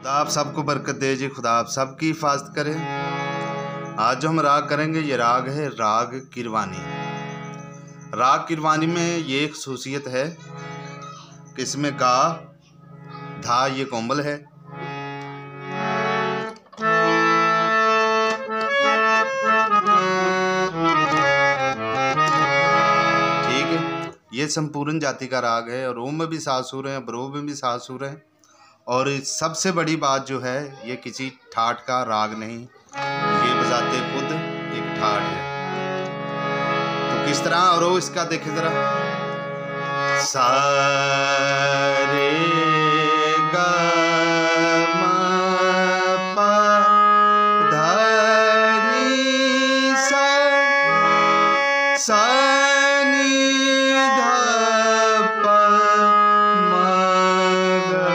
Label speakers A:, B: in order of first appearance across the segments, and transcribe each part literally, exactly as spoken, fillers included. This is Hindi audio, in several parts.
A: खुदा आप सबको बरकत दे जी, खुदा आप सबकी हिफाजत करे। आज जो हम राग करेंगे ये राग है राग किरवानी। राग किरवानी में ये एक खसूसियत है कि इसमें गा धा ये कोमल है, ठीक है। ये संपूर्ण जाति का राग है और ओम में भी सात सुर हैं, अवरोह में भी सात सुर हैं। और सबसे बड़ी बात जो है ये किसी ठाट का राग नहीं, ये बजाते खुद एक ठाट है। तो किस तरह अवरोह इसका देखें जरा। सा रे गा मा पा धा नी सा, सा नी धा पा मा गा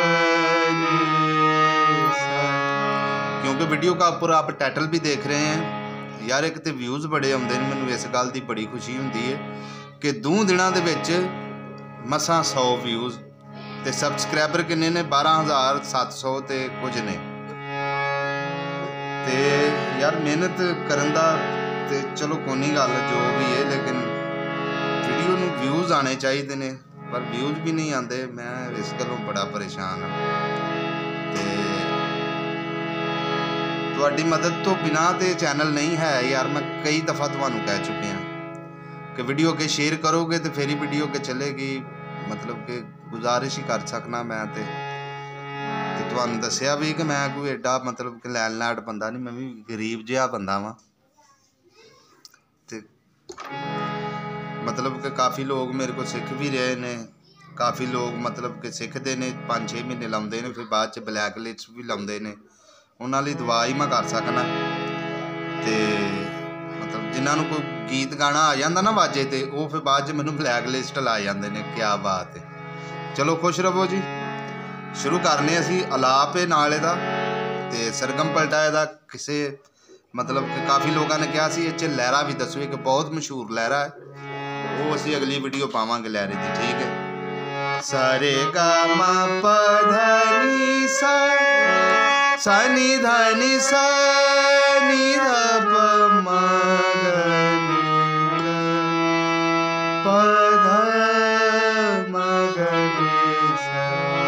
A: नी सा। क्योंकि वीडियो का ऊपर आप टाइटल भी देख रहे हैं यार, एक तो व्यूज़ बड़े आते हैं, मैंने इस गल की बड़ी खुशी होती है कि दो दिनों के विच मसा सौ व्यूज़ ते सबसक्राइबर किन्ने ने बारह हज़ार सत्त सौ ते कुछ ने। ते यार मेहनत करन दा ते चलो कोई गल जो भी है, लेकिन वीडियो नूं व्यूज़ आने चाहिए ने, पर व्यूज़ भी नहीं आते। मैं इस गलों बड़ा परेशान हाँ। ते तुहाडी मदद तो बिना ते चैनल नहीं है यार। मैं कई दफ़ा तुहानूं कह चुके हैं कि वीडियो के शेयर करोगे तो फिर ही वीडियो के चलेगी, मतलब कि गुजारिश ही कर सकना मैं ते ते तुहानूं दस्सिया भी कि मैं कोई एडा मतलब कि लैन लैट बंदा नहीं, मैं भी गरीब जिहा बंदा वां। ते मतलब कि काफ़ी लोग मेरे को सीख भी रहे ने, काफ़ी लोग मतलब कि सीखते ने, पाँच छे महीने लाउंदे ने, फिर बाद च ब्लैक लिस्ट भी लाउंदे ने। उन्हां लई दुआ ही मैं कर सकना। ते मतलब जिन्होंने कोई गीत गाना आ जाता ना वाजे ते वो फिर बाद च मैनूं ब्लैक लिस्ट ला जाते हैं। क्या बात है। चलो खुश रहो जी। शुरू करने असी अलाप है नाल दा ते सरगम पलटा दा किसे मतलब कि काफ़ी लोगों ने कहा सी इस लहरा भी दसो, एक बहुत मशहूर लहरा है, वो असी अगली वीडियो पावांगे लहरे की, ठीक है। सारे गा मा पा धा नी सा, सा नी धा नी सा नी धा पा मा गा नी पा धा मा गा नी सा।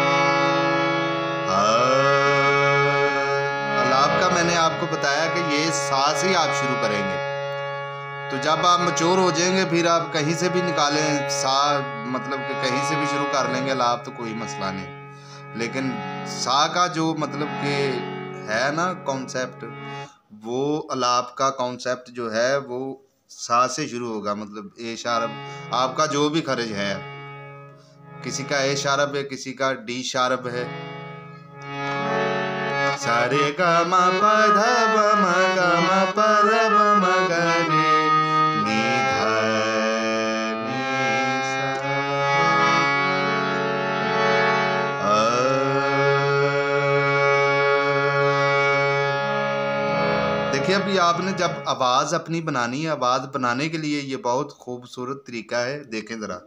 A: अलाप का मैंने आपको बताया कि ये सा से आप शुरू करेंगे, तो जब आप मैच्योर हो जाएंगे फिर आप कहीं से भी निकालें सा, मतलब कि कहीं से भी शुरू कर लेंगे अलाप, तो कोई मसला नहीं। लेकिन सा का जो मतलब कि है ना कॉन्सेप्ट, वो अलाप का कॉन्सेप्ट जो है वो सा से शुरू होगा। मतलब ए शारब आपका जो भी खर्च है, किसी का ए शारब है, किसी का डी शारब है। सारे गा मा पा धा प मा गा मा पा धा प मा गा रे नी धा नी सा। देखिए अभी आपने जब आवाज़ अपनी बनानी है, आवाज़ बनाने के लिए ये बहुत खूबसूरत तरीका है, देखें ज़रा।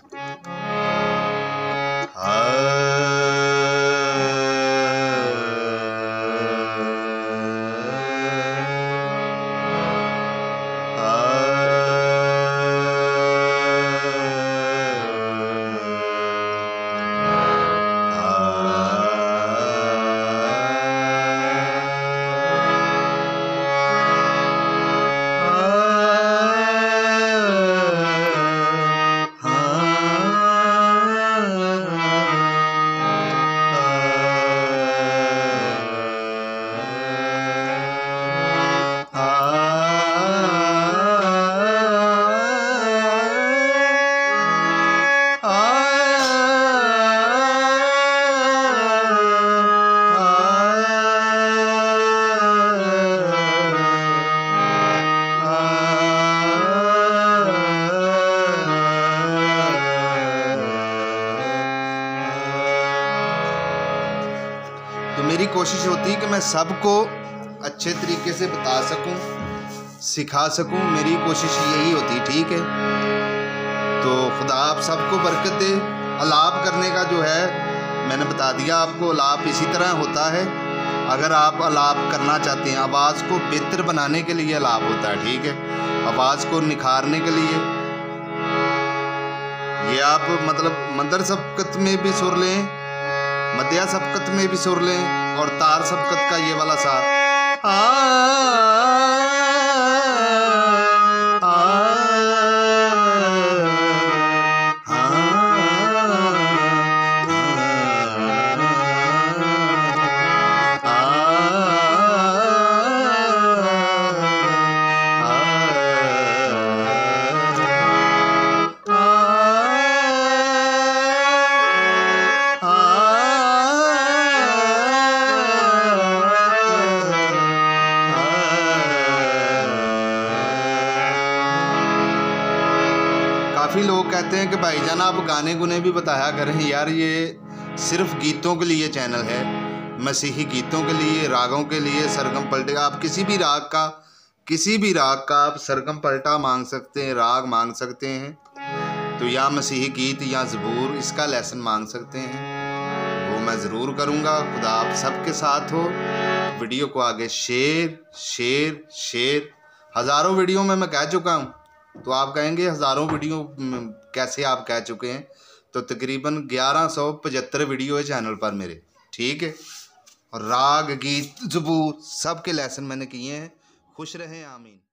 A: तो मेरी कोशिश होती है कि मैं सबको अच्छे तरीके से बता सकूं, सिखा सकूं, मेरी कोशिश यही होती, ठीक है। तो खुदा आप सबको बरकत दे। अलाप करने का जो है मैंने बता दिया आपको, अलाप इसी तरह होता है अगर आप आलाप करना चाहते हैं, आवाज़ को बेहतर बनाने के लिए आलाप होता है, ठीक है, आवाज़ को निखारने के लिए ये आप मतलब मदर सबकत में भी सुर लें, मध्या सबकत में भी सुर लें और तार सबकत का ये वाला सा आ, काफ़ी लोग कहते हैं कि भाईजान आप गाने गुने भी बताया करें। यार ये सिर्फ गीतों के लिए चैनल है, मसीही गीतों के लिए, रागों के लिए, सरगम पलटे। आप किसी भी राग का किसी भी राग का आप सरगम पलटा मांग सकते हैं, राग मांग सकते हैं, तो या मसीही गीत या ज़बूर इसका लेसन मांग सकते हैं, वो मैं ज़रूर करूँगा। खुदा आप सबके साथ हो। वीडियो को आगे शेयर शेयर शेयर हज़ारों वीडियो में मैं कह चुका हूँ, तो आप कहेंगे हज़ारों वीडियो कैसे आप कह चुके हैं, तो तकरीबन ग्यारह सौ पचहत्तर वीडियो है चैनल पर मेरे, ठीक है। और राग गीत ज़बूर सब के लेसन मैंने किए हैं। खुश रहें, आमीन।